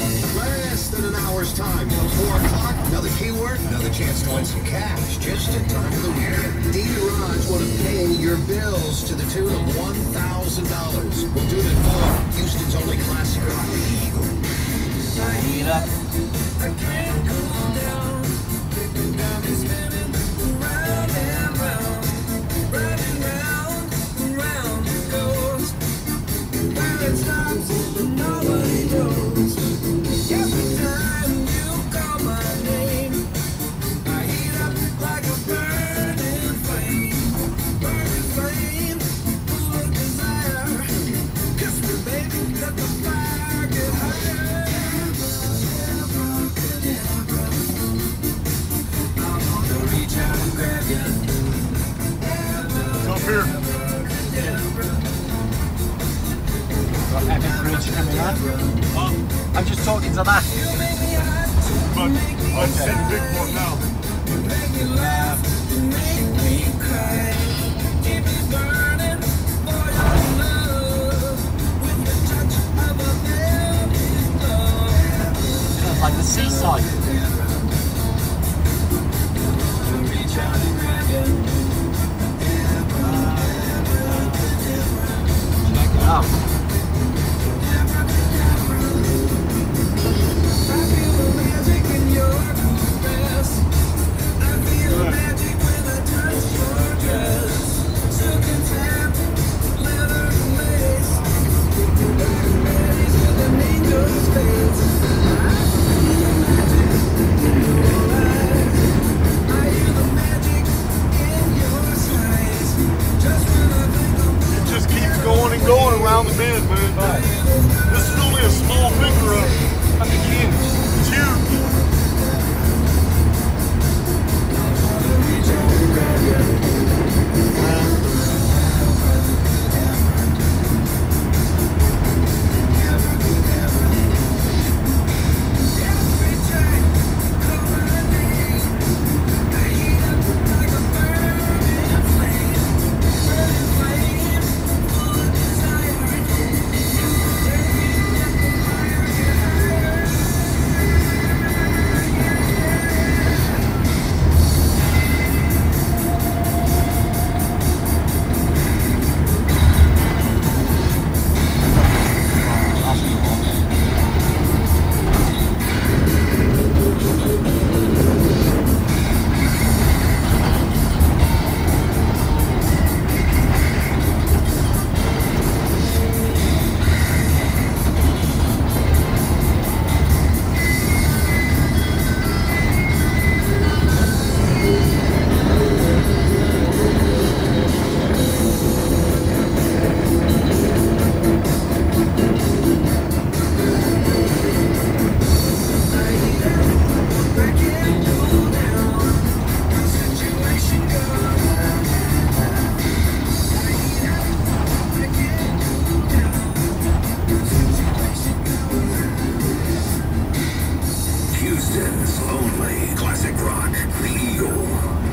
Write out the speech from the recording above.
Less than an hour's time till 4 o'clock. Another keyword, another chance to win some cash. Just in time for the weekend. Dee Rod's want to pay your bills to the tune of $1,000. We'll do it at 4. Houston's only classic rock, the Eagle. I can't cool down. Got me spinning round and round. Round and round, round it goes. Where it stops, nobody knows. Every time you call my name, I heat up like a burning flame. Burning flame, full of desire. Kiss me, baby, let the fire get higher. Up here. Got Evan Bridge coming on. I'm just talking to that. But I'm sitting big for it now. Make me laugh, make me cry. Keep me burning for your love. With the touch of a velvet glove. Sounds like the seaside. Reach out and grab you. Check it out. I feel the magic in your caress. I feel magic when I touch your dress. Silk and tan, leather and lace. Ladies with an angel's face. I feel the magic in your eyes. I hear the magic in your sighs. Just when I think I'm It just keeps going and going around the bend, man. This is only a small finger of it. Fucking huge. It's huge. Houston's only classic rock, the Eagle.